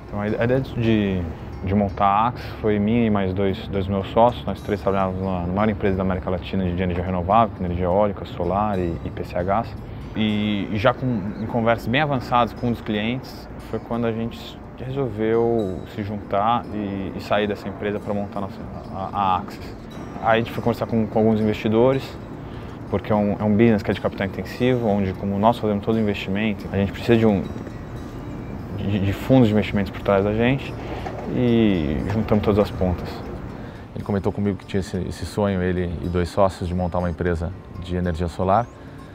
Então, a ideia de montar a Axis foi minha e mais dois meus sócios. Nós três trabalhávamos na maior empresa da América Latina de energia renovável, energia eólica, solar e PCHs. E já em conversas bem avançadas com um dos clientes, foi quando a gente resolveu se juntar e sair dessa empresa para montar a Axis. Aí a gente foi conversar com alguns investidores, porque é um business que é de capital intensivo, onde, como nós fazemos todo o investimento, a gente precisa de fundos de investimentos por trás da gente, e juntamos todas as pontas. Ele comentou comigo que tinha esse sonho, ele e dois sócios, de montar uma empresa de energia solar.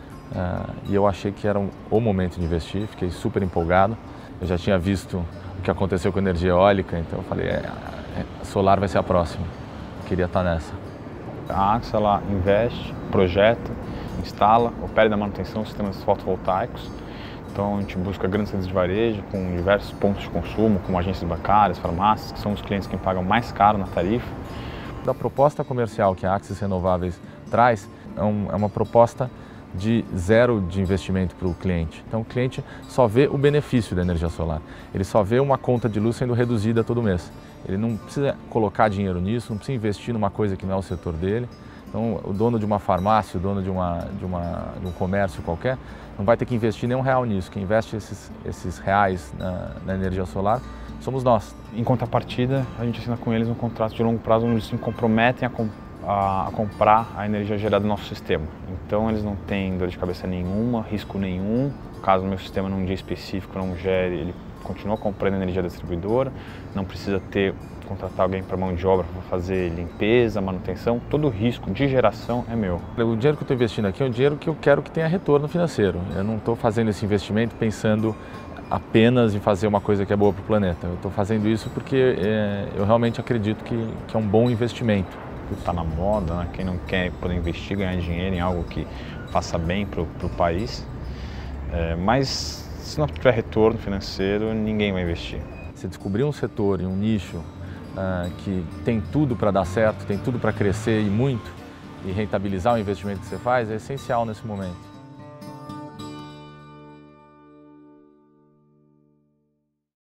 E eu achei que era o momento de investir, fiquei super empolgado. Eu já tinha visto o que aconteceu com a energia eólica, então eu falei, solar vai ser a próxima. Queria estar nessa. A Axis, ela investe, projeta, instala, opera da manutenção de sistemas fotovoltaicos. Então a gente busca grandes redes de varejo com diversos pontos de consumo, como agências bancárias, farmácias, que são os clientes que pagam mais caro na tarifa. A proposta comercial que a Axis Renováveis traz é uma proposta de zero de investimento para o cliente. Então o cliente só vê o benefício da energia solar. Ele só vê uma conta de luz sendo reduzida todo mês. Ele não precisa colocar dinheiro nisso, não precisa investir numa coisa que não é o setor dele. Então o dono de uma farmácia, o dono de um comércio qualquer, não vai ter que investir nem R$1 nisso. Quem investe esses reais na energia solar somos nós. Em contrapartida, a gente assina com eles um contrato de longo prazo onde eles se comprometem a comprar a energia gerada do nosso sistema. Então eles não têm dor de cabeça nenhuma, risco nenhum. Caso o meu sistema num dia específico não gere, ele continua comprando energia da distribuidora, não precisa contratar alguém para mão de obra para fazer limpeza, manutenção. Todo o risco de geração é meu. O dinheiro que eu estou investindo aqui é um dinheiro que eu quero que tenha retorno financeiro. Eu não estou fazendo esse investimento pensando apenas em fazer uma coisa que é boa para o planeta. Eu estou fazendo isso porque eu realmente acredito que é um bom investimento. Está na moda, né? Quem não quer poder investir, ganhar dinheiro em algo que faça bem para o país. Mas se não tiver retorno financeiro, ninguém vai investir. Você descobrir um setor e um nicho que tem tudo para dar certo, tem tudo para crescer e muito, e rentabilizar o investimento que você faz é essencial nesse momento.